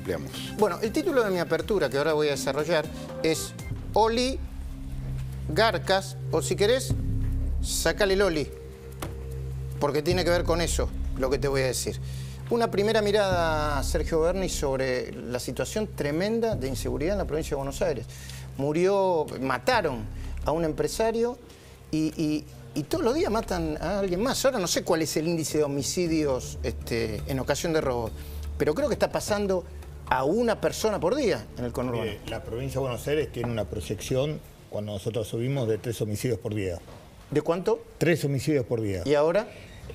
ampliamos. Bueno, el título de mi apertura, que ahora voy a desarrollar, es oligarcas, o si querés, sácale el oli, porque tiene que ver con eso, lo que te voy a decir. Una primera mirada, Sergio Berni, sobre la situación tremenda de inseguridad en la provincia de Buenos Aires. Mataron a un empresario y todos los días matan a alguien más. Ahora no sé cuál es el índice de homicidios en ocasión de robo, pero creo que está pasando a una persona por día en el conurbano. La provincia de Buenos Aires tiene una proyección, cuando nosotros subimos, de 3 homicidios por día. ¿De cuánto? 3 homicidios por día. ¿Y ahora?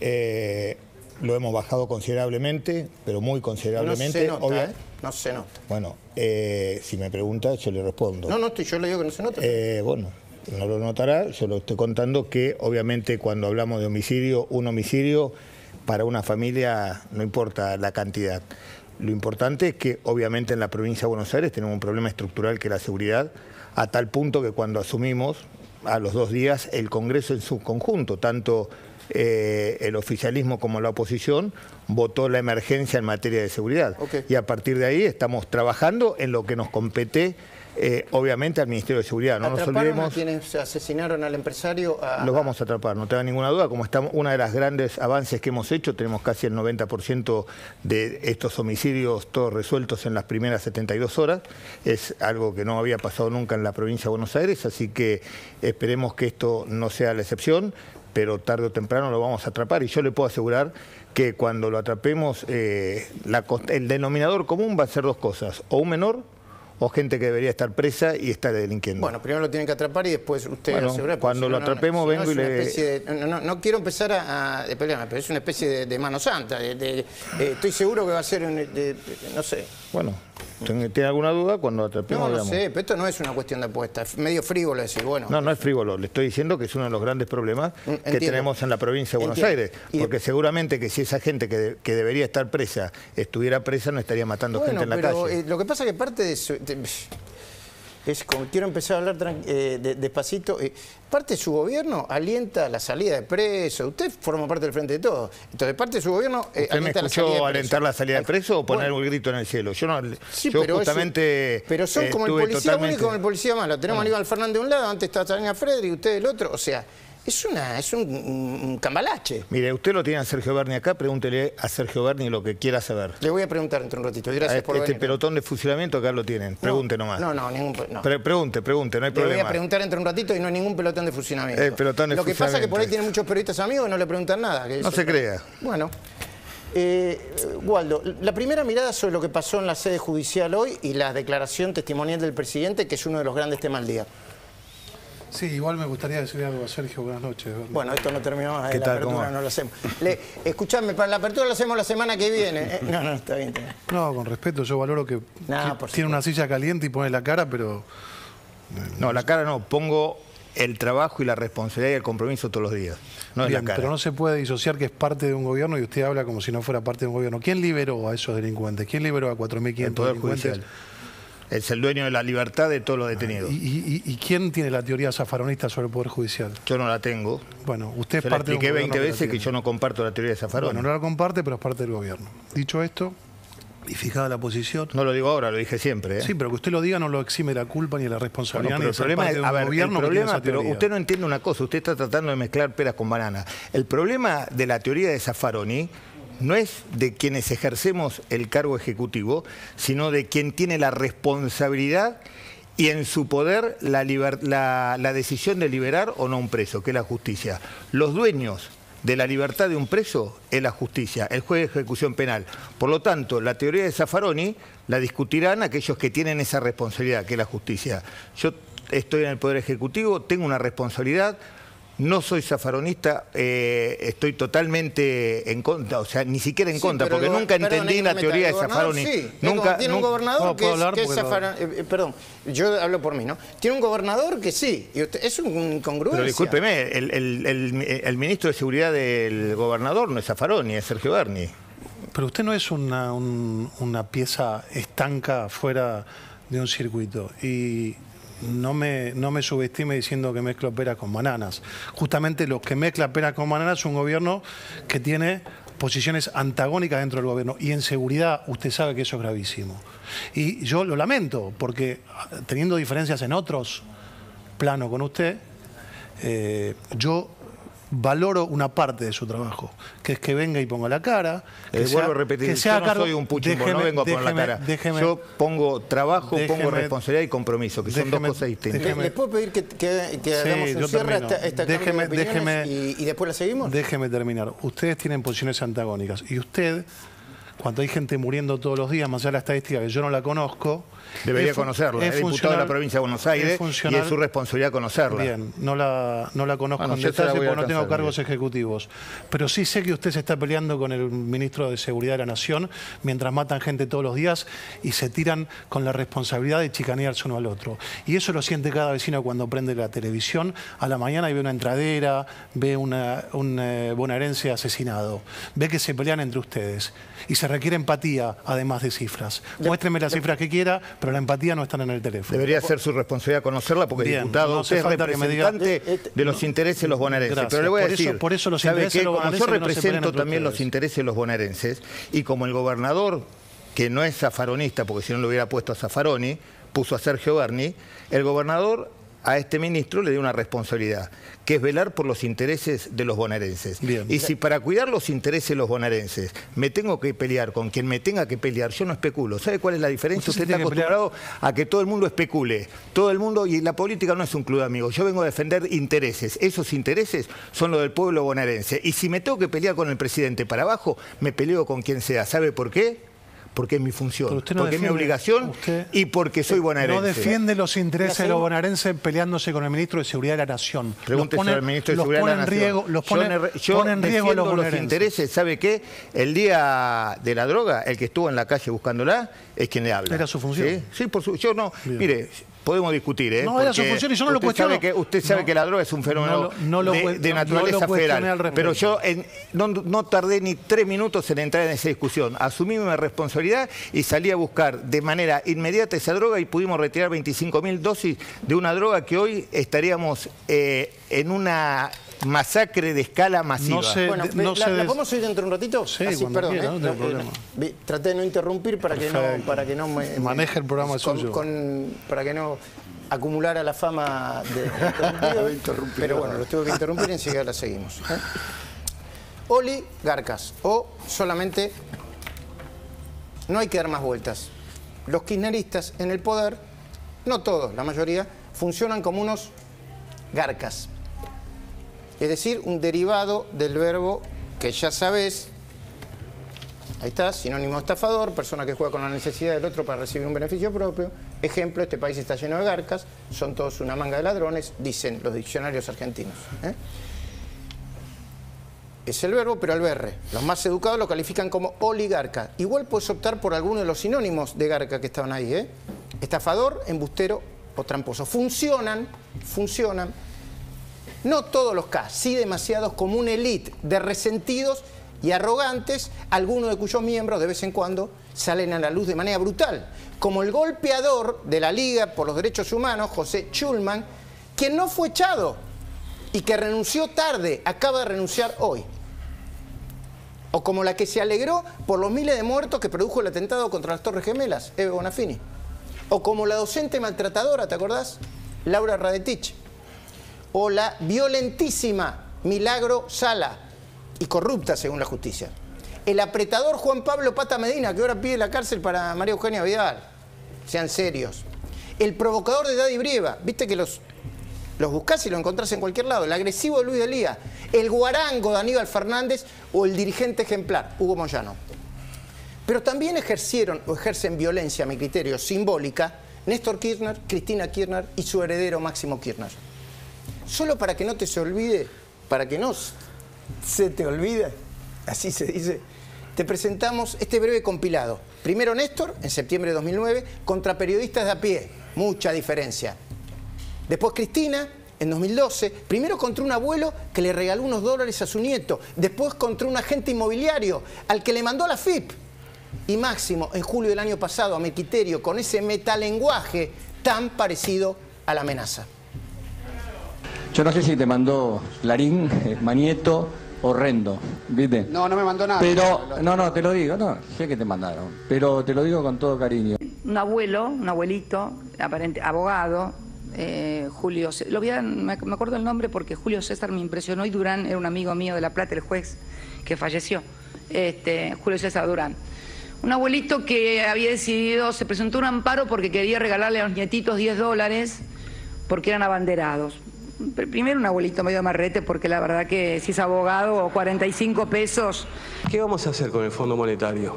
Lo hemos bajado considerablemente, pero muy considerablemente. No se nota, no se nota. Bueno, si me pregunta, yo le respondo. No, yo le digo que no se nota. Bueno, no lo notará, yo lo estoy contando que obviamente cuando hablamos de homicidio, un homicidio para una familia no importa la cantidad. Lo importante es que obviamente en la provincia de Buenos Aires tenemos un problema estructural que es la seguridad, a tal punto que cuando asumimos, a los 2 días, el Congreso en su conjunto, tanto el oficialismo como la oposición, votó la emergencia en materia de seguridad. Okay. Y a partir de ahí estamos trabajando en lo que nos compete, obviamente, al Ministerio de Seguridad. No nos olvidemos. ¿A quienes asesinaron al empresario? Los vamos a atrapar, no tenga ninguna duda. Como estamos, una de las grandes avances que hemos hecho, tenemos casi el 90% de estos homicidios todos resueltos en las primeras 72 horas. Es algo que no había pasado nunca en la provincia de Buenos Aires, así que esperemos que esto no sea la excepción, pero tarde o temprano lo vamos a atrapar. Y yo le puedo asegurar que cuando lo atrapemos, el denominador común va a ser 2 cosas: o un menor, o gente que debería estar presa y está delinquiendo. Bueno, primero lo tienen que atrapar y después usted asegura. Cuando lo atrapemos vengo y le... No quiero empezar a pelearme, pero es una especie de mano santa. Estoy seguro que va a ser, no sé. Bueno, ¿tiene alguna duda? Cuando lo atrapemos, no sé, pero esto no es una cuestión de apuesta, es medio frívolo decir, bueno. No es frívolo, le estoy diciendo que es uno de los grandes problemas que tenemos en la provincia de Buenos Aires. Porque seguramente que si esa gente que debería estar presa estuviera presa, no estaría matando gente en la calle. Lo que pasa es que parte de eso... Es como, quiero empezar a hablar despacito. Parte de su gobierno alienta la salida de presos. Usted forma parte del Frente de Todos. Entonces, parte de su gobierno ¿Usted me escuchó alentar la salida de presos o poner un grito en el cielo? Yo no. Sí, yo justamente. Pero son como el policía bueno y como el policía malo. Tenemos a Aníbal Fernández de un lado, antes estaba Tania Fredri y usted del otro. O sea, es un cambalache. Mire, usted lo tiene a Sergio Berni acá, pregúntele a Sergio Berni lo que quiera saber. Le voy a preguntar dentro de un ratito. Gracias por venir. Este pelotón de fusilamiento acá lo tienen. Pregunte nomás. No. Pregunte, no hay problema. Le voy a preguntar dentro de un ratito y no hay ningún pelotón de fusilamiento. Lo que pasa es que por ahí tiene muchos periodistas amigos y no le preguntan nada. No se crea. Bueno. Waldo, la primera mirada sobre lo que pasó en la sede judicial hoy y la declaración testimonial del presidente, que es uno de los grandes temas del día. Sí, igual me gustaría decirle algo a Sergio. Buenas noches. Bueno, esto no terminó más. ¿Qué la tal, apertura no lo hacemos. Escuchame, para la apertura lo hacemos la semana que viene. No, está bien. No, con respeto, yo valoro que tiene una silla caliente y pone la cara, pero... No, la cara no, pongo el trabajo y la responsabilidad y el compromiso todos los días. No es la cara. Pero no se puede disociar que es parte de un gobierno y usted habla como si no fuera parte de un gobierno. ¿Quién liberó a esos delincuentes? ¿Quién liberó a 4.500 delincuentes? Judicial. Es el dueño de la libertad de todos los detenidos. ¿Y quién tiene la teoría zafaronista sobre el Poder Judicial? Yo no la tengo. Bueno, usted es parte parte de un gobierno. Expliqué 20 veces que yo no comparto la teoría de Zaffaroni. Bueno, no la comparte, pero es parte del gobierno. Dicho esto, y fijada la posición... No lo digo ahora, lo dije siempre. Sí, pero que usted lo diga no lo exime la culpa ni la responsabilidad. Bueno, pero el problema es, pero usted no entiende una cosa, usted está tratando de mezclar peras con bananas. El problema de la teoría de Zaffaroni no es de quienes ejercemos el cargo ejecutivo, sino de quien tiene la responsabilidad y en su poder la decisión de liberar o no un preso, que es la justicia. Los dueños de la libertad de un preso es la justicia, el juez de ejecución penal. Por lo tanto, la teoría de Zaffaroni la discutirán aquellos que tienen esa responsabilidad, que es la justicia. Yo estoy en el Poder Ejecutivo, tengo una responsabilidad. No soy zaffaronista, estoy totalmente en contra, o sea, ni siquiera en contra, porque nunca entendí la teoría de Zaffaroni. Sí, tiene un gobernador que es Zaffaroni. Perdón, yo hablo por mí, ¿no? Tiene un gobernador que sí, y usted, es un incongruencia. Pero discúlpeme, el ministro de Seguridad del gobernador no es Zaffaroni, es Sergio Berni. Pero usted no es una pieza estanca fuera de un circuito. Y... No me subestime diciendo que mezclo peras con bananas. Justamente los que mezclan peras con bananas es un gobierno que tiene posiciones antagónicas dentro del gobierno. Y en seguridad usted sabe que eso es gravísimo. Y yo lo lamento, porque teniendo diferencias en otros planos con usted, yo valoro una parte de su trabajo, que es que venga y ponga la cara. Vuelvo a repetir, yo no soy un puchimbo, no vengo a poner la cara. Yo pongo trabajo, pongo responsabilidad y compromiso, que son dos cosas distintas. ¿Les puedo pedir que hagamos un cierre a esta cambio de opiniones y después la seguimos? Déjeme terminar. Ustedes tienen posiciones antagónicas y usted, cuando hay gente muriendo todos los días, más allá de la estadística que yo no la conozco, debería conocerla. Es diputado de la provincia de Buenos Aires y es su responsabilidad conocerla. Bien, no la conozco en detalle porque no tengo cargos ejecutivos. Pero sí sé que usted se está peleando con el ministro de Seguridad de la Nación mientras matan gente todos los días y se tiran con la responsabilidad de chicanearse uno al otro. Y eso lo siente cada vecino cuando prende la televisión a la mañana y ve una entradera, ve un bonaerense asesinado, ve que se pelean entre ustedes. Y se requiere empatía, además de cifras. Muéstreme las cifras que quiera, pero la empatía no está en el teléfono. Debería ser su responsabilidad conocerla, porque bien, diputado, no usted es representante de los intereses de los bonaerenses. Gracias. Pero le voy a decir, por eso los ¿sabe qué? Como yo represento no también los intereses de los bonaerenses, y como el gobernador, que no es zafaronista, porque si no lo hubiera puesto a Zaffaroni, puso a Sergio Berni, el gobernador a este ministro le dio una responsabilidad, que es velar por los intereses de los bonaerenses. Bien. Y si para cuidar los intereses de los bonaerenses me tengo que pelear con quien me tenga que pelear, yo no especulo. ¿Sabe cuál es la diferencia? Usted está acostumbrado a que todo el mundo especule. Todo el mundo, y la política no es un club de amigos. Yo vengo a defender intereses. Esos intereses son los del pueblo bonaerense. Y si me tengo que pelear con el presidente para abajo, me peleo con quien sea. ¿Sabe por qué? Porque es mi función, porque es mi obligación y porque soy bonaerense. No defiende los intereses de los bonaerenses peleándose con el ministro de Seguridad de la Nación. Pregúntese al ministro de Seguridad de la Nación. Yo defiendo los intereses. ¿Sabe qué? El día de la droga, el que estuvo en la calle buscándola es quien le habla. ¿Era su función? Sí, yo no. Bien. Mire, podemos discutir, ¿eh? No era su función y yo no lo cuestiono. Usted sabe que la droga es un fenómeno de naturaleza federal. Pero yo no tardé ni 3 minutos en entrar en esa discusión. Asumí mi responsabilidad y salí a buscar de manera inmediata esa droga y pudimos retirar 25.000 dosis de una droga que hoy estaríamos en una masacre de escala masiva. ¿La podemos ir dentro de un ratito? Sí, así, perdón, quiera, no tengo problema. Traté de no interrumpir para que no me maneje el programa suyo. Para que no acumulara la fama de interrumpido. Pero bueno, lo tuve que interrumpir y enseguida la seguimos. Oligarcas, o solamente no hay que dar más vueltas. Los kirchneristas en el poder, no todos, la mayoría, funcionan como unos garcas. Es decir, un derivado del verbo que ya sabes, ahí está, sinónimo de estafador, persona que juega con la necesidad del otro para recibir un beneficio propio. Ejemplo, este país está lleno de garcas, son todos una manga de ladrones, dicen los diccionarios argentinos. Es el verbo, pero al verre. Los más educados lo califican como oligarca. Igual puedes optar por alguno de los sinónimos de garca que estaban ahí. Estafador, embustero o tramposo. Funcionan. No todos los casos, sí demasiados, como una élite de resentidos y arrogantes, algunos de cuyos miembros de vez en cuando salen a la luz de manera brutal, como el golpeador de la Liga por los Derechos Humanos, José Schulman, quien no fue echado y que renunció tarde, acaba de renunciar hoy. O como la que se alegró por los miles de muertos que produjo el atentado contra las Torres Gemelas, Eve Bonafini. O como la docente maltratadora, ¿te acordás? Laura Radetich. O la violentísima Milagro Sala, y corrupta según la justicia. El apretador Juan Pablo Pata Medina, que ahora pide la cárcel para María Eugenia Vidal. Sean serios. El provocador de Daddy Brieva, viste que los buscás y lo encontrás en cualquier lado. El agresivo Luis Delía, el guarango de Aníbal Fernández o el dirigente ejemplar, Hugo Moyano. Pero también ejercieron o ejercen violencia, a mi criterio, simbólica, Néstor Kirchner, Cristina Kirchner y su heredero Máximo Kirchner. Solo para que no te se olvide, para que no se te olvide, así se dice, te presentamos este breve compilado. Primero Néstor, en septiembre de 2009, contra periodistas de a pie, mucha diferencia. Después Cristina, en 2012, primero contra un abuelo que le regaló unos dólares a su nieto, después contra un agente inmobiliario al que le mandó la FIP. Y Máximo, en julio del año pasado, a mi criterio, con ese metalenguaje tan parecido a la amenaza. Yo no sé si te mandó Clarín, Manieto, horrendo, ¿viste? No, no me mandó nada. Pero, no, te lo digo, no, sé que te mandaron, pero te lo digo con todo cariño. Un abuelito, aparente, abogado, Julio, me acuerdo el nombre porque Julio César me impresionó, y Durán era un amigo mío de La Plata, el juez que falleció, Julio César Durán. Un abuelito que había decidido, se presentó un amparo porque quería regalarle a los nietitos $10 porque eran abanderados. Primero un abuelito medio marrete, porque la verdad que si es abogado, 45 pesos. ¿Qué vamos a hacer con el Fondo Monetario?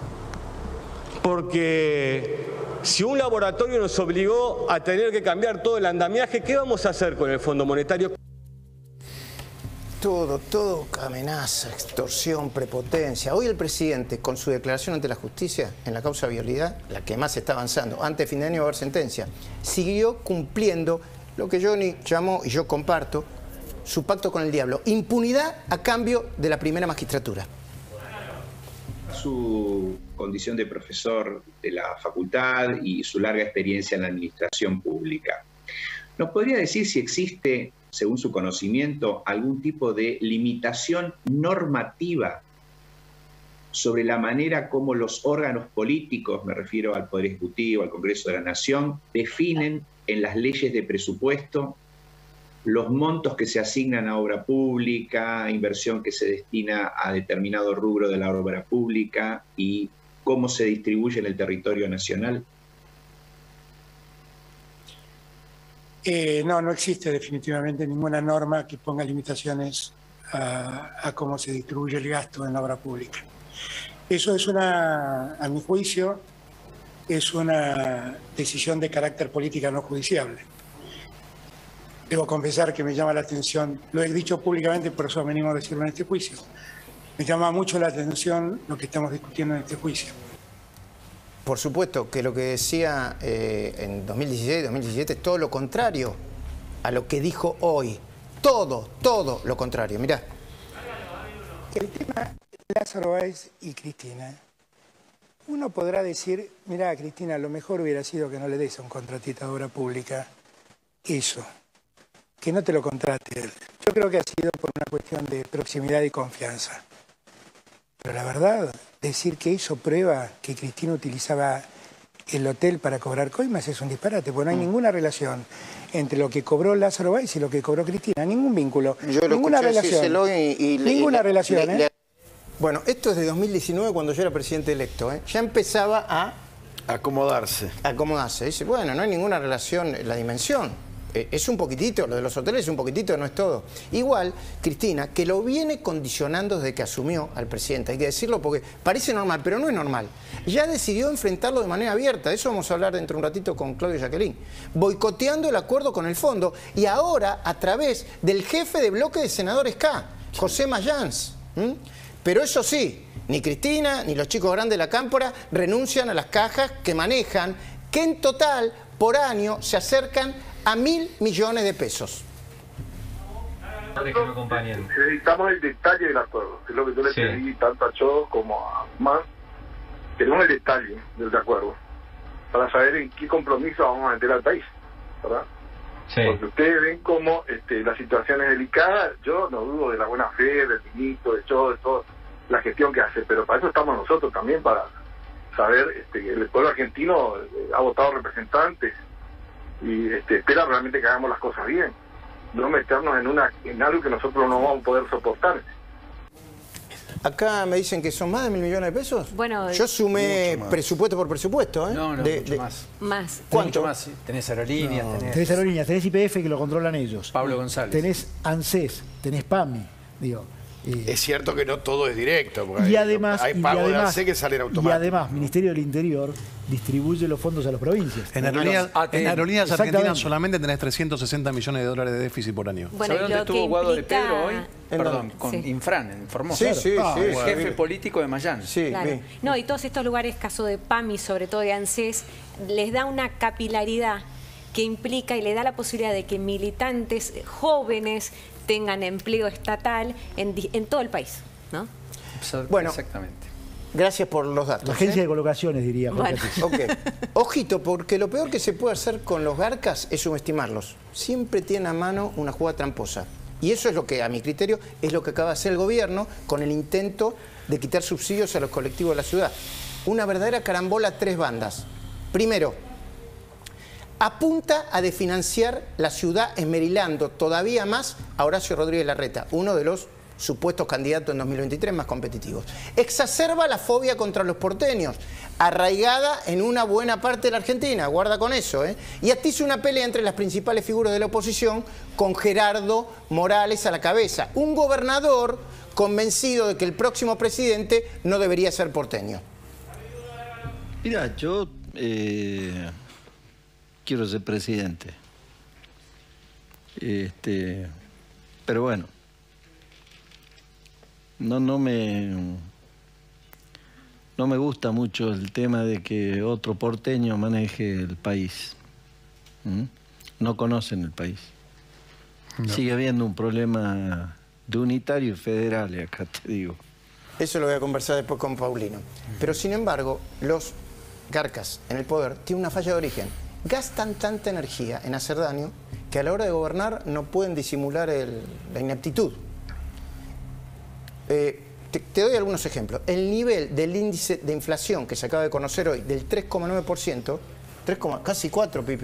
Porque si un laboratorio nos obligó a tener que cambiar todo el andamiaje, ¿qué vamos a hacer con el Fondo Monetario? Todo amenaza, extorsión, prepotencia. Hoy el presidente, con su declaración ante la justicia en la causa vialidad, la que más está avanzando, antes de fin de año va a haber sentencia, siguió cumpliendo lo que Johnny llamó, y yo comparto, su pacto con el diablo. Impunidad a cambio de la primera magistratura. Su condición de profesor de la facultad y su larga experiencia en la administración pública, ¿nos podría decir si existe, según su conocimiento, algún tipo de limitación normativa sobre la manera como los órganos políticos, me refiero al Poder Ejecutivo, al Congreso de la Nación, definen en las leyes de presupuesto los montos que se asignan a obra pública, inversión que se destina a determinado rubro de la obra pública y cómo se distribuye en el territorio nacional? No existe definitivamente ninguna norma que ponga limitaciones a cómo se distribuye el gasto en la obra pública. Eso es a mi juicio, es una decisión de carácter política no judiciable. Debo confesar que me llama la atención, lo he dicho públicamente, por eso venimos a decirlo en este juicio. Me llama mucho la atención lo que estamos discutiendo en este juicio. Por supuesto que lo que decía en 2016, 2017 es todo lo contrario a lo que dijo hoy. Todo lo contrario. Mirá. El tema de Lázaro Báez y Cristina, uno podrá decir, mirá, Cristina, lo mejor hubiera sido que no le des a un contratista de obra pública eso, que no te lo contrate él. Yo creo que ha sido por una cuestión de proximidad y confianza. Pero la verdad, decir que eso prueba que Cristina utilizaba el hotel para cobrar coimas es un disparate, porque no hay ninguna relación entre lo que cobró Lázaro Báez y lo que cobró Cristina, ningún vínculo, yo lo ninguna relación, ninguna relación. Bueno, esto es de 2019, cuando yo era presidente electo, ya empezaba a acomodarse. Dice, bueno, no hay ninguna relación, la dimensión. Es un poquitito, lo de los hoteles es un poquitito, no es todo. Igual, Cristina, que lo viene condicionando desde que asumió al presidente, hay que decirlo porque parece normal, pero no es normal. Ya decidió enfrentarlo de manera abierta, de eso vamos a hablar dentro de un ratito con Claudio Jacqueline, boicoteando el acuerdo con el fondo y ahora a través del jefe de bloque de senadores K, José Mayans. Pero eso sí, ni Cristina ni los chicos grandes de la Cámpora renuncian a las cajas que manejan, que en total, por año, se acercan a 1.000 millones de pesos. Necesitamos el detalle del acuerdo, que es lo que yo le pedí tanto a Cho como a Más. Tenemos el detalle del acuerdo para saber en qué compromiso vamos a meter al país, ¿verdad? Sí. Porque ustedes ven cómo la situación es delicada. Yo no dudo de la buena fe del ministro, de Cho, de toda la gestión que hace, pero para eso estamos nosotros también, para saber que el pueblo argentino ha votado representantes y espera realmente que hagamos las cosas bien, no meternos en algo que nosotros no vamos a poder soportar. Acá me dicen que son más de 1.000 millones de pesos. Bueno, yo sumé presupuesto por presupuesto. No, mucho más. Más. ¿Cuánto? Mucho más. Tenés aerolíneas, tenés aerolíneas, tenés YPF que lo controlan ellos. Pablo González. Tenés ANSES, tenés PAMI, digo. Es cierto que no todo es directo, porque y además, hay pagos de ANSES que salen automáticos. Y además, Ministerio del Interior distribuye los fondos a las provincias. En Aerolíneas Argentinas solamente tenés 360 millones de dólares de déficit por año. Bueno, ¿sabés dónde estuvo Guado de Pedro hoy? Perdón, con Infran, en Formosa. Sí, jefe político de Mayán. Sí, claro. No, y todos estos lugares, caso de PAMI, sobre todo de ANSES, les da una capilaridad que implica y le da la posibilidad de que militantes jóvenes tengan empleo estatal en todo el país, ¿no? Bueno, exactamente. Gracias por los datos. La agencia de colocaciones, diría. Bueno. Okay. Ojito, porque lo peor que se puede hacer con los garcas es subestimarlos. Siempre tienen a mano una jugada tramposa. Y eso es lo que, a mi criterio, es lo que acaba de hacer el gobierno con el intento de quitar subsidios a los colectivos de la ciudad. Una verdadera carambola a 3 bandas. Primero, apunta a desfinanciar la ciudad esmerilando todavía más a Horacio Rodríguez Larreta, uno de los supuestos candidatos en 2023 más competitivos. Exacerba la fobia contra los porteños, arraigada en una buena parte de la Argentina, guarda con eso, y atiza una pelea entre las principales figuras de la oposición con Gerardo Morales a la cabeza, un gobernador convencido de que el próximo presidente no debería ser porteño. Mira, yo quiero ser presidente, pero bueno, no me gusta mucho el tema de que otro porteño maneje el país. No conocen el país. No. Sigue habiendo un problema de unitario y federal, acá te digo. Eso lo voy a conversar después con Paulino. Pero sin embargo, los garcas en el poder tienen una falla de origen. Gastan tanta energía en hacer daño que a la hora de gobernar no pueden disimular la ineptitud. Te doy algunos ejemplos. El nivel del índice de inflación que se acaba de conocer hoy, del 3,9%, casi 4, Pipi.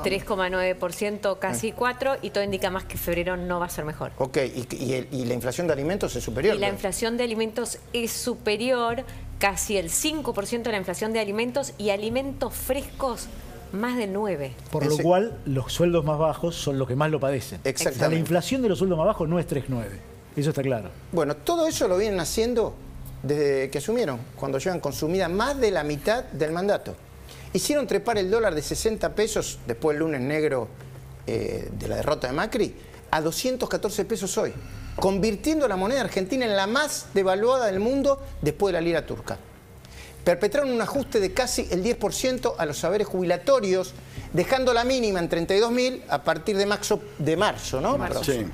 3,9%, casi 4, y todo indica más que febrero no va a ser mejor. Ok, y la inflación de alimentos es superior. Y la inflación de alimentos es superior, casi el 5% de la inflación de alimentos, y alimentos frescos más del 9%. Por lo cual, los sueldos más bajos son los que más lo padecen. Exactamente. O sea, la inflación de los sueldos más bajos no es 3,9%. Eso está claro. Bueno, todo eso lo vienen haciendo desde que asumieron, cuando llevan consumida más de la mitad del mandato. Hicieron trepar el dólar de 60 pesos, después del lunes negro de la derrota de Macri, a 214 pesos hoy, convirtiendo la moneda argentina en la más devaluada del mundo después de la lira turca. Perpetraron un ajuste de casi el 10% a los saberes jubilatorios, dejando la mínima en 32.000 a partir de marzo, ¿no? Sí.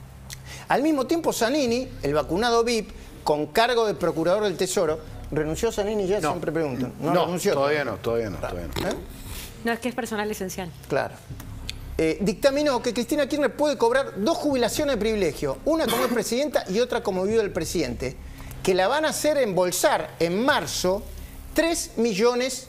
Al mismo tiempo, Zanini, el vacunado VIP, con cargo de procurador del Tesoro, ¿renunció Zanini ya? No. Siempre preguntan. No, renunció. Todavía no. No, es que es personal esencial. Claro. Dictaminó que Cristina Kirchner puede cobrar 2 jubilaciones de privilegio, una como es presidenta y otra como viuda del presidente, que la van a hacer embolsar en marzo 3,5 millones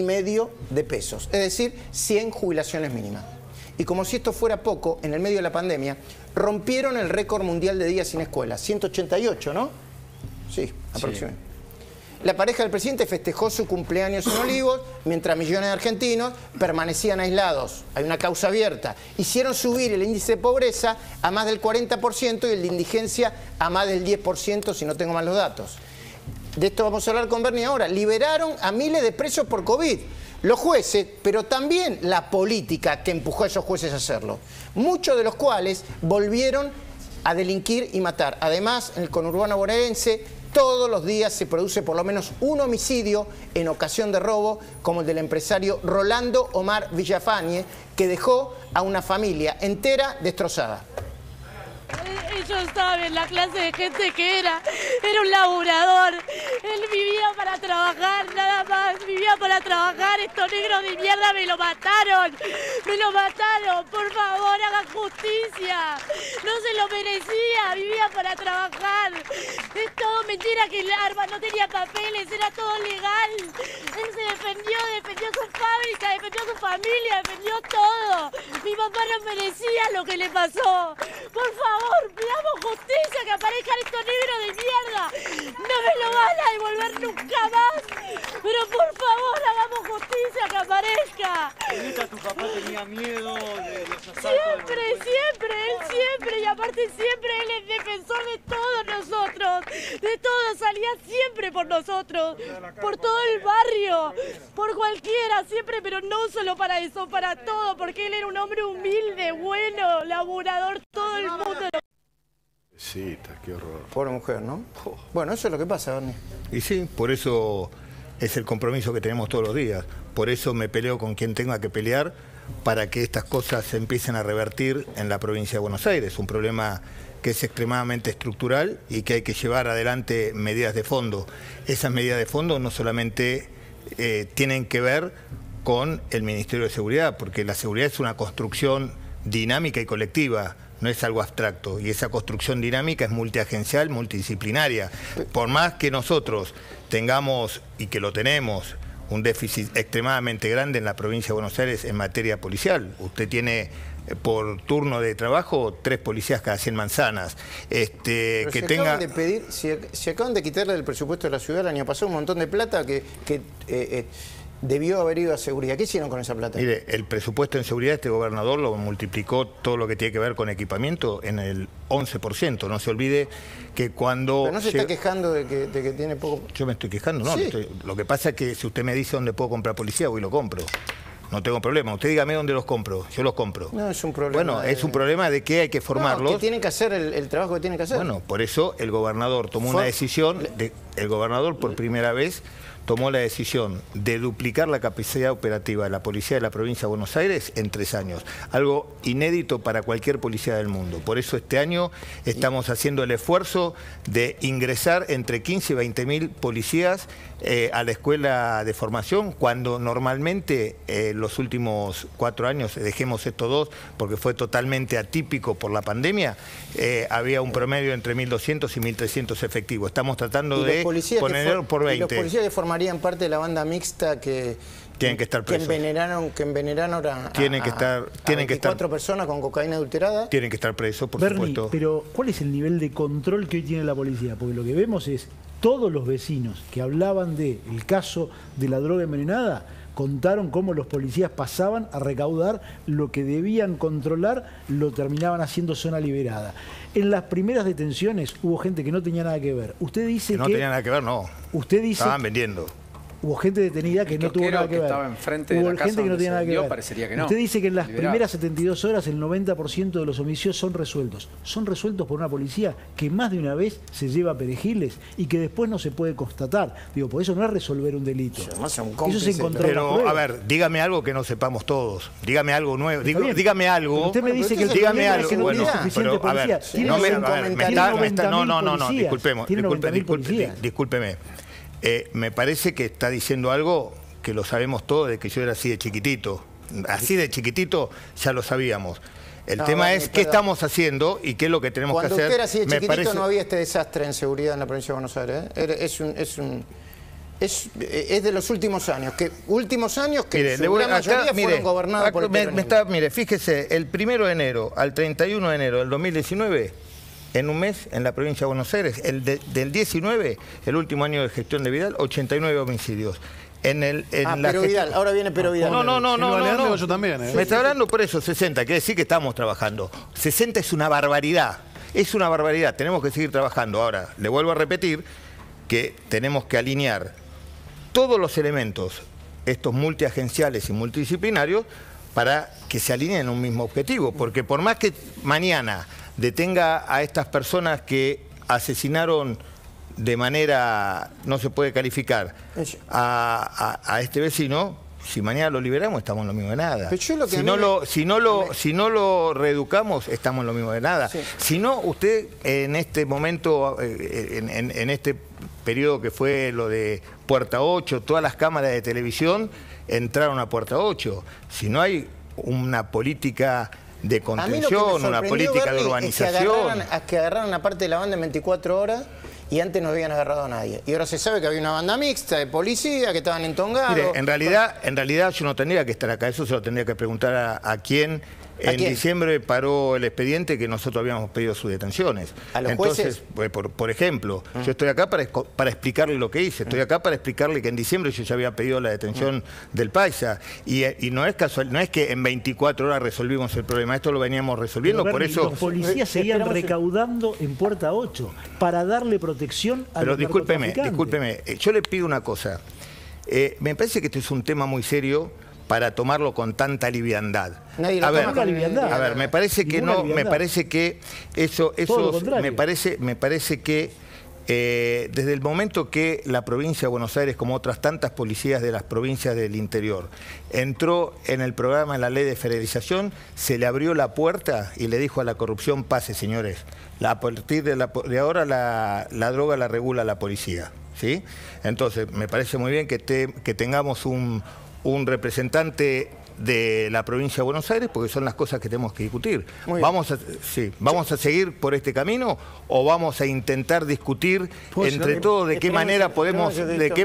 de pesos, es decir, 100 jubilaciones mínimas. Y como si esto fuera poco, en el medio de la pandemia, rompieron el récord mundial de días sin escuela, 188, ¿no? Sí, aproximadamente. Sí. La pareja del presidente festejó su cumpleaños en Olivos, mientras millones de argentinos permanecían aislados. Hay una causa abierta. Hicieron subir el índice de pobreza a más del 40% y el de indigencia a más del 10%, si no tengo mal los datos. De esto vamos a hablar con Bernie ahora. Liberaron a miles de presos por COVID. Los jueces, pero también la política que empujó a esos jueces a hacerlo. Muchos de los cuales volvieron a delinquir y matar. Además, en el conurbano bonaerense, todos los días se produce por lo menos un homicidio en ocasión de robo, como el del empresario Rolando Omar Villafañe, que dejó a una familia entera destrozada. Ellos saben la clase de gente que era un laburador. Él vivía para trabajar, nada más, vivía para trabajar. Estos negros de mierda me lo mataron, por favor, hagan justicia. No se lo merecía, vivía para trabajar. Es todo mentira que el arma no tenía papeles, era todo legal. Él se defendió su fábrica, defendió su familia, defendió todo. Mi papá no merecía lo que le pasó. Por favor, pidamos justicia, que aparezcan estos negros de mierda. No me lo van a devolver nunca más. Pero por favor, hagamos justicia, que aparezca. ¿Tu papá tenía miedo de los asaltos? Siempre. Y aparte siempre él es defensor de todos nosotros. De todos, salía siempre por nosotros. Por todo el barrio. Por cualquiera, siempre, pero no solo para eso, para todo. Porque él era un hombre humilde, bueno, laburador, todo el mundo. Sí, qué horror. Pobre mujer, ¿no? Bueno, eso es lo que pasa, Bernie. Y sí, por eso es el compromiso que tenemos todos los días. Por eso me peleo con quien tenga que pelear para que estas cosas se empiecen a revertir en la provincia de Buenos Aires. Un problema que es extremadamente estructural y que hay que llevar adelante medidas de fondo. Esas medidas de fondo no solamente tienen que ver con el Ministerio de Seguridad, porque la seguridad es una construcción dinámica y colectiva, no es algo abstracto, y esa construcción dinámica es multiagencial, multidisciplinaria. Por más que nosotros tengamos, y que lo tenemos, un déficit extremadamente grande en la provincia de Buenos Aires en materia policial. Usted tiene por turno de trabajo 3 policías cada 100 manzanas. Pero que si tenga... acaban de pedir, si acaban de quitarle del presupuesto de la ciudad el año pasado un montón de plata que debió haber ido a seguridad. ¿Qué hicieron con esa plata? Mire, el presupuesto en seguridad, este gobernador lo multiplicó todo lo que tiene que ver con equipamiento en el 11%. No se olvide que cuando... Pero no se está quejando de que tiene poco... Yo me estoy quejando, no. Sí. Lo que pasa es que si usted me dice dónde puedo comprar policía, voy y lo compro. No tengo problema. Usted dígame dónde los compro. Yo los compro. No, es un problema. Bueno, es un problema de que hay que formarlos. No, que tienen que hacer el trabajo que tienen que hacer. Bueno, por eso el gobernador tomó una decisión. El gobernador por primera vez tomó la decisión de duplicar la capacidad operativa de la policía de la provincia de Buenos Aires en 3 años. Algo inédito para cualquier policía del mundo. Por eso este año estamos haciendo el esfuerzo de ingresar entre 15 y 20 mil policías a la escuela de formación, cuando normalmente los últimos 4 años, dejemos estos 2 porque fue totalmente atípico por la pandemia, había un promedio entre 1.200 y 1.300 efectivos. Estamos tratando de ponerlo por 20. Y los policías que formarían parte de la banda mixta que... Tienen que estar presos. Que envenenaron a tienen que estar 24 personas con cocaína adulterada. Tienen que estar presos, por Bernie, supuesto. Pero ¿cuál es el nivel de control que hoy tiene la policía? Porque lo que vemos es todos los vecinos que hablaban del caso de la droga envenenada contaron cómo los policías pasaban a recaudar lo que debían controlar, lo terminaban haciendo zona liberada. En las primeras detenciones hubo gente que no tenía nada que ver. Usted dice que... No tenía nada que ver, no. Usted dice... Estaban vendiendo. Hubo gente detenida que no tuvo nada que ver. Estaba enfrente de Hubo la casa gente que no tenía nada que ver. Parecería que no. Usted dice que en las Liberado. primeras 72 horas el 90% de los homicidios son resueltos. Son resueltos por una policía que más de una vez se lleva perejiles y que después no se puede constatar. Digo, por eso no es resolver un delito. Eso es encontrar la Pero, prueba. a ver, dígame algo que no sepamos todos. Dígame algo nuevo. Dígame algo. Pero usted me dice que el dígame problema algo. es que no Bueno, tiene suficiente pero, a ver, policía. Tiene no me 90.000 no, policías. discúlpeme. Me parece que está diciendo algo que lo sabemos todos, de que yo era así de chiquitito. Así de chiquitito ya lo sabíamos. El tema es qué estamos haciendo y qué es lo que tenemos que hacer. Cuando usted era así de chiquitito no había este desastre en seguridad en la provincia de Buenos Aires. Es de los últimos años. Mire, su gran mayoría fueron gobernados por el peronismo. Mire, fíjese, el 1 de enero al 31 de enero del 2019... en un mes, en la provincia de Buenos Aires, del 19, el último año de gestión de Vidal, 89 homicidios. Pero Vidal, ahora viene Pero Vidal. No. Yo también. Me está hablando por eso, 60, quiere decir que estamos trabajando. 60 es una barbaridad, es una barbaridad, tenemos que seguir trabajando. Ahora, le vuelvo a repetir que tenemos que alinear todos los elementos, estos multiagenciales y multidisciplinarios, para que se alineen en un mismo objetivo, porque por más que mañana detenga a estas personas que asesinaron de manera, no se puede calificar, a este vecino, si mañana lo liberamos estamos en lo mismo de nada. Si no lo reeducamos estamos en lo mismo de nada. Sí. Si no, usted en este momento, en este periodo que fue lo de Puerta 8, todas las cámaras de televisión entraron a Puerta 8. Si no hay una política de contención, una política de urbanización. Es que agarraron una parte de la banda en 24 horas y antes no habían agarrado a nadie. Y ahora se sabe que había una banda mixta de policía, que estaban entongados. Mire, en realidad yo no tendría que estar acá, eso se lo tendría que preguntar a quién. En diciembre paró el expediente que nosotros habíamos pedido sus detenciones. ¿A los jueces? Por ejemplo, yo estoy acá para explicarle lo que hice. Estoy acá para explicarle que en diciembre yo ya había pedido la detención del Paisa. Y no es casual, no es que en 24 horas resolvimos el problema. Esto lo veníamos resolviendo, por eso... Los policías seguían recaudando en Puerta 8 para darle protección a los narcotraficantes. Pero discúlpeme, yo le pido una cosa. Me parece que este es un tema muy serio para tomarlo con tanta liviandad. Nadie lo toma con liviandad. A ver, me parece que no, me parece que me parece que desde el momento que la provincia de Buenos Aires, como otras tantas policías de las provincias del interior, entró en el programa, en la ley de federalización, se le abrió la puerta y le dijo a la corrupción: pase, señores, a partir de ahora la droga la regula la policía, ¿sí? Entonces, me parece muy bien que tengamos un un representante de la provincia de Buenos Aires, porque son las cosas que tenemos que discutir. ¿Vamos a seguir por este camino o vamos a intentar discutir entre todos de qué manera podemos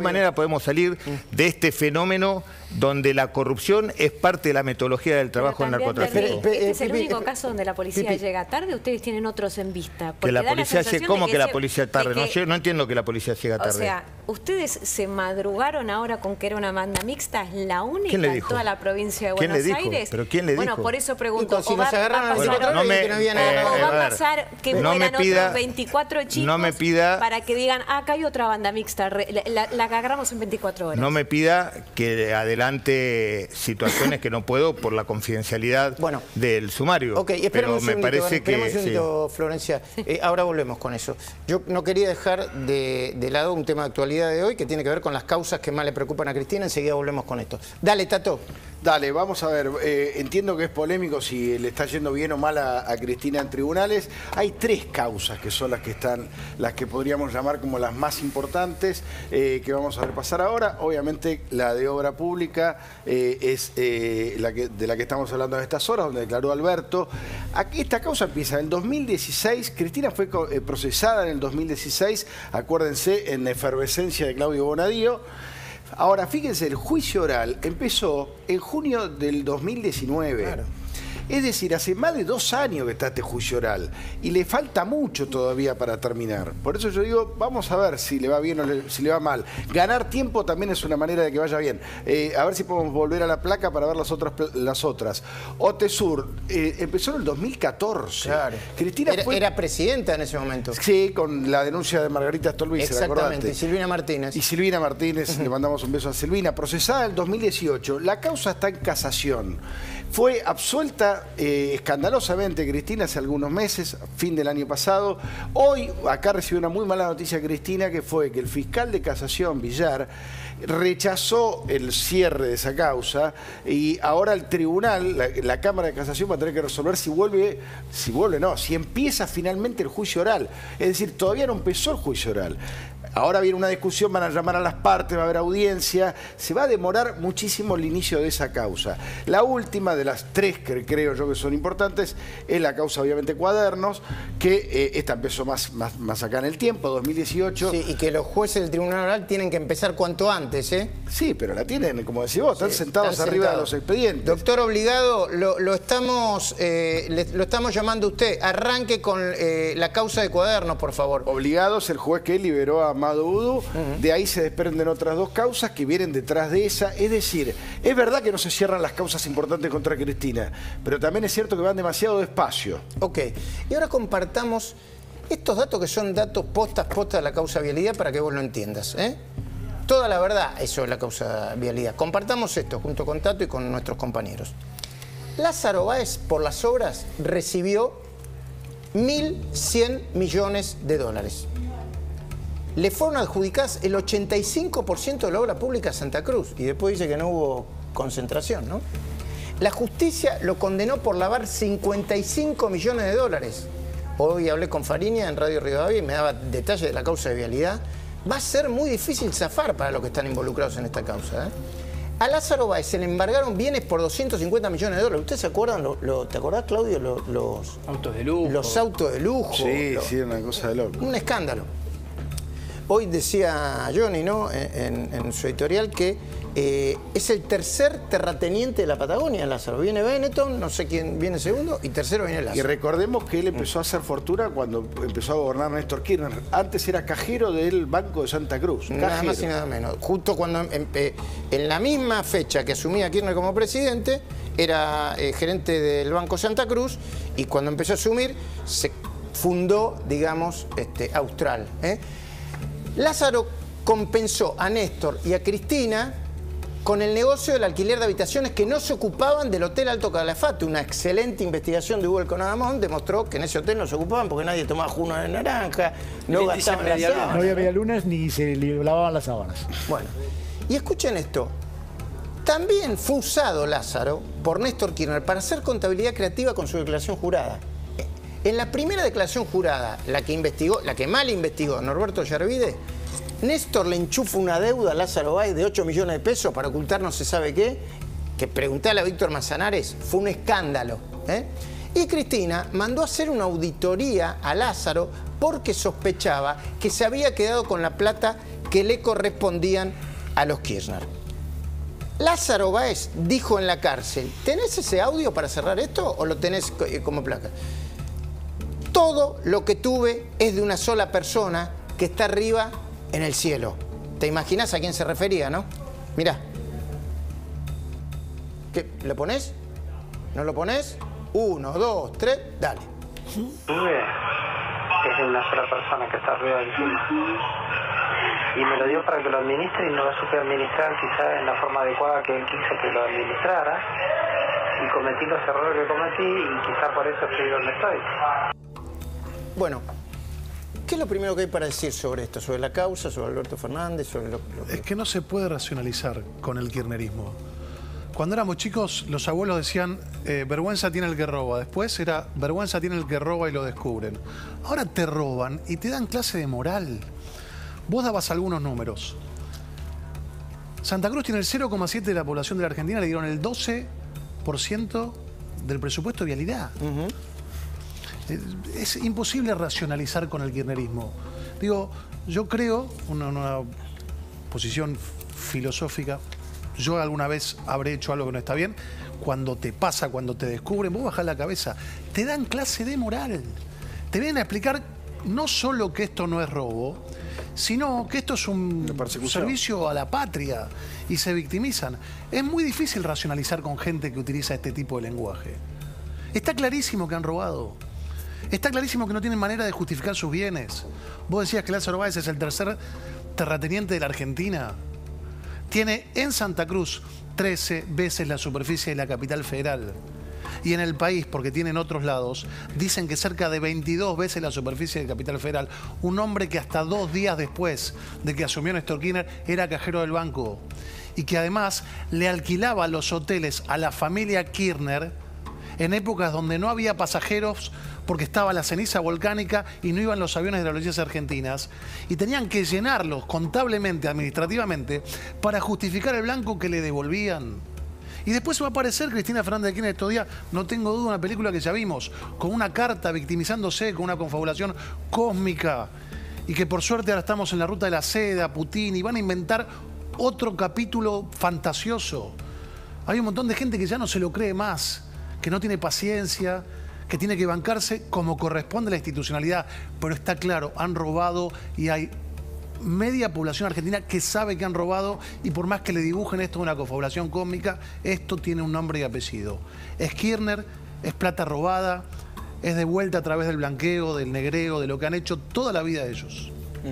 salir de este fenómeno donde la corrupción es parte de la metodología del trabajo del narcotráfico? ¿Este es el único caso donde la policía llega tarde? ¿Ustedes tienen otros en vista? Que la policía ¿Cómo que la policía tarde? No entiendo que la policía llega tarde. O sea, ¿ustedes se madrugaron ahora con que era una banda mixta? ¿Es la única en toda la provincia de Buenos Aires? ¿Pero quién le dijo? Bueno, por eso pregunto. Si nos agarraron a nosotros que no había nada. ¿O va a pasar que mueran otros 24 chicos para que digan, acá hay otra banda mixta, la agarramos en 24 horas? No me pida que adelante situaciones que no puedo por la confidencialidad del sumario. Ok, esperemos un segundito, Florencia. Ahora volvemos con eso. Yo no quería dejar de lado un tema de actualidad de hoy que tiene que ver con las causas que más le preocupan a Cristina. Enseguida volvemos con esto. Dale, Tato. Dale, vamos a ver. Entiendo que es polémico si le está yendo bien o mal a Cristina en tribunales. Hay 3 causas que son las que podríamos llamar como las más importantes que vamos a repasar ahora. Obviamente la de obra pública es de la que estamos hablando en estas horas, donde declaró Alberto. Aquí esta causa empieza en el 2016. Cristina fue procesada en el 2016, acuérdense, en efervescencia de Claudio Bonadío. Ahora, fíjense, el juicio oral empezó en junio del 2019. Claro. Es decir, hace más de 2 años que está este juicio oral y le falta mucho todavía para terminar. Por eso yo digo, vamos a ver si le va bien o si le va mal. Ganar tiempo también es una manera de que vaya bien. A ver si podemos volver a la placa para ver las otras. Otesur empezó en el 2014. Claro. Cristina era presidenta en ese momento. Sí, con la denuncia de Margarita Stolbizer. Exactamente, y Silvina Martínez. Y Silvina Martínez, le mandamos un beso a Silvina. Procesada en el 2018. La causa está en casación. Fue absuelta escandalosamente Cristina hace algunos meses, fin del año pasado. Hoy acá recibió una muy mala noticia Cristina, que fue que el fiscal de casación, Villar, rechazó el cierre de esa causa y ahora el tribunal, la Cámara de Casación va a tener que resolver si empieza finalmente el juicio oral. Es decir, todavía no empezó el juicio oral. Ahora viene una discusión, van a llamar a las partes, va a haber audiencia. Se va a demorar muchísimo el inicio de esa causa. La última de las 3 que creo yo que son importantes es la causa, obviamente, Cuadernos, que esta empezó más acá en el tiempo, 2018. Sí, y que los jueces del Tribunal Oral tienen que empezar cuanto antes, ¿eh? Sí, pero la tienen, como decís vos, están sentados arriba de los expedientes. Doctor Obligado, lo estamos llamando a usted. Arranque con la causa de Cuadernos, por favor. Obligado es el juez que liberó a Amado Udú. De ahí se desprenden otras 2 causas que vienen detrás de esa. Es decir, es verdad que no se cierran las causas importantes contra Cristina, pero también es cierto que van demasiado despacio. Ok, y ahora compartamos estos datos que son datos postas de la causa vialidad para que vos lo entiendas, ¿eh? Toda la verdad, eso es la causa vialidad. Compartamos esto junto con Tato y con nuestros compañeros. Lázaro Báez, por las obras, recibió 1.100 millones de dólares. Le fueron adjudicadas el 85% de la obra pública a Santa Cruz y después dice que no hubo concentración, ¿no? La justicia lo condenó por lavar 55 millones de dólares. Hoy hablé con Fariña en Radio Rivadavia y me daba detalles de la causa de vialidad. Va a ser muy difícil zafar para los que están involucrados en esta causa, ¿eh? A Lázaro Báez se le embargaron bienes por 250 millones de dólares. ¿Ustedes se acuerdan? ¿Te acordás, Claudio? Los autos de lujo. Los autos de lujo. Sí, una cosa de loco. Un escándalo. Hoy decía Johnny, ¿no?, en su editorial que es el tercer terrateniente de la Patagonia, Lázaro. Viene Benetton, no sé quién viene segundo, y tercero viene Lázaro. Y recordemos que él empezó a hacer fortuna cuando empezó a gobernar Néstor Kirchner. Antes era cajero del Banco de Santa Cruz. Nada más y nada menos. Justo cuando en la misma fecha que asumía Kirchner como presidente, era gerente del Banco Santa Cruz, y cuando empezó a asumir, se fundó, digamos, Austral, ¿eh? Lázaro compensó a Néstor y a Cristina con el negocio del alquiler de habitaciones que no se ocupaban del Hotel Alto Calafate. Una excelente investigación de Google con Adamón demostró que en ese hotel no se ocupaban porque nadie tomaba jugo de naranja, no gastaban las sábanas. No había medialunas ni se lavaban las sábanas. Bueno, y escuchen esto. También fue usado Lázaro por Néstor Kirchner para hacer contabilidad creativa con su declaración jurada. En la primera declaración jurada, la que mal investigó Norberto Yarvide, Néstor le enchufa una deuda a Lázaro Báez de 8 millones de pesos para ocultar no se sabe qué, que preguntale a Víctor Manzanares, fue un escándalo. Y Cristina mandó a hacer una auditoría a Lázaro porque sospechaba que se había quedado con la plata que le correspondían a los Kirchner. Lázaro Báez dijo en la cárcel, ¿tenés ese audio para cerrar esto o lo tenés como placa? Todo lo que tuve es de una sola persona que está arriba en el cielo. ¿Te imaginas a quién se refería, no? Mirá. ¿Qué? ¿Lo ponés? ¿No lo ponés? 1, 2, 3, dale. Tuve es de una sola persona que está arriba del cielo. Y me lo dio para que lo administre y no lo supe administrar quizás en la forma adecuada que él quiso que lo administrara. Y cometí los errores que cometí y quizás por eso estoy donde estoy. Bueno, ¿qué es lo primero que hay para decir sobre esto? ¿Sobre la causa, sobre Alberto Fernández? Sobre lo que... Es que no se puede racionalizar con el kirchnerismo. Cuando éramos chicos, los abuelos decían, vergüenza tiene el que roba. Después era, vergüenza tiene el que roba y lo descubren. Ahora te roban y te dan clase de moral. Vos dabas algunos números. Santa Cruz tiene el 0,7% de la población de la Argentina, le dieron el 12% del presupuesto de vialidad. Es imposible racionalizar con el kirchnerismo. Digo, yo creo, una posición filosófica, yo alguna vez habré hecho algo que no está bien, cuando te pasa, cuando te descubren, vos bajás la cabeza, te dan clase de moral. Te vienen a explicar no solo que esto no es robo, sino que esto es un servicio a la patria y se victimizan. Es muy difícil racionalizar con gente que utiliza este tipo de lenguaje. Está clarísimo que han robado. Está clarísimo que no tienen manera de justificar sus bienes. Vos decías que Lázaro Báez es el tercer terrateniente de la Argentina. Tiene en Santa Cruz 13 veces la superficie de la capital federal. Y en el país, porque tienen otros lados, dicen que cerca de 22 veces la superficie de Capital Federal. Un hombre que hasta 2 días después de que asumió Néstor Kirchner era cajero del banco. Y que además le alquilaba los hoteles a la familia Kirchner en épocas donde no había pasajeros porque estaba la ceniza volcánica y no iban los aviones de las aerolíneas argentinas. Y tenían que llenarlos contablemente, administrativamente, para justificar el blanco que le devolvían. Y después va a aparecer Cristina Fernández de Kirchner estos días, no tengo duda, una película que ya vimos, con una carta victimizándose, con una confabulación cósmica, y que por suerte ahora estamos en la ruta de la seda, Putin, y van a inventar otro capítulo fantasioso. Hay un montón de gente que ya no se lo cree más, que no tiene paciencia, que tiene que bancarse como corresponde a la institucionalidad, pero está claro, han robado y hay media población argentina que sabe que han robado y por más que le dibujen esto una confabulación cósmica, esto tiene un nombre y apellido. Es Kirchner, es plata robada, es de vuelta a través del blanqueo, del negreo, de lo que han hecho toda la vida de ellos.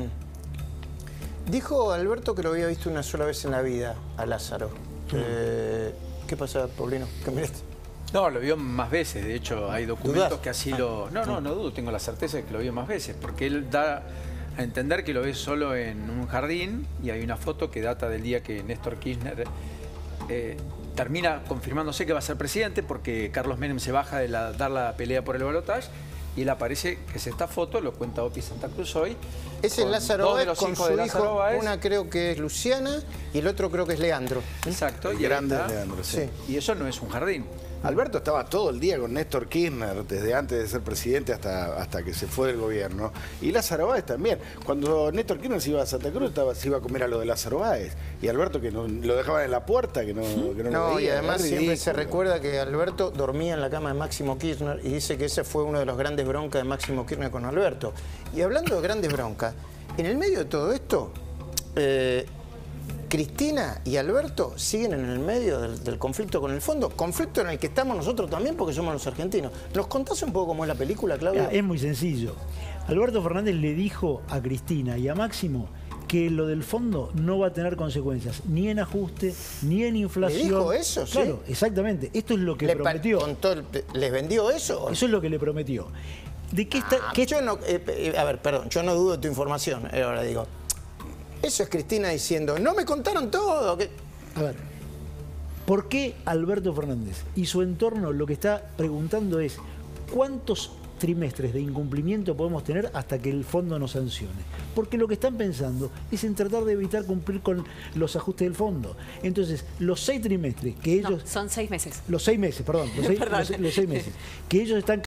Dijo Alberto que lo había visto una sola vez en la vida a Lázaro. ¿Qué pasa, Paulino? ¿Qué miraste? No, lo vio más veces. De hecho, hay documentos que así lo... No dudo, tengo la certeza de que lo vio más veces, porque él da a entender que lo ve solo en un jardín y hay una foto que data del día que Néstor Kirchner termina confirmándose que va a ser presidente porque Carlos Menem se baja de dar la pelea por el balotaje y él aparece, que es esta foto, lo cuenta Opi Santa Cruz hoy. Es el Lázaro Báez con su hijo, una creo que es Luciana y el otro creo que es Leandro. Exacto. El grande Leandro, sí. Y eso no es un jardín. Alberto estaba todo el día con Néstor Kirchner, desde antes de ser presidente hasta que se fue del gobierno. Y Lázaro Báez también. Cuando Néstor Kirchner se iba a Santa Cruz, se iba a comer a lo de Lázaro Báez. Y Alberto que lo dejaban en la puerta, que no lo veía. Y además siempre se recuerda que Alberto dormía en la cama de Máximo Kirchner y dice que ese fue uno de los grandes broncas de Máximo Kirchner con Alberto. Y hablando de grandes broncas, en el medio de todo esto... Cristina y Alberto siguen en el medio del conflicto con el fondo, conflicto en el que estamos nosotros también porque somos los argentinos. ¿Nos contás un poco cómo es la película, Claudio? Es muy sencillo. Alberto Fernández le dijo a Cristina y a Máximo que lo del fondo no va a tener consecuencias, ni en ajuste, ni en inflación. ¿Le dijo eso? Claro, sí. Exactamente. Esto es lo que prometió. ¿Les vendió eso? Eso es lo que le prometió. ¿De qué está? Yo no, a ver, perdón, yo no dudo de tu información, ahora digo. Eso es Cristina diciendo, no me contaron todo. A ver, ¿por qué Alberto Fernández y su entorno lo que está preguntando es cuántos trimestres de incumplimiento podemos tener hasta que el fondo nos sancione. Porque lo que están pensando es en tratar de evitar cumplir con los ajustes del fondo. Entonces, los 6 trimestres que ellos... No, son 6 meses. Los 6 meses, perdón. Los 6 meses que ellos están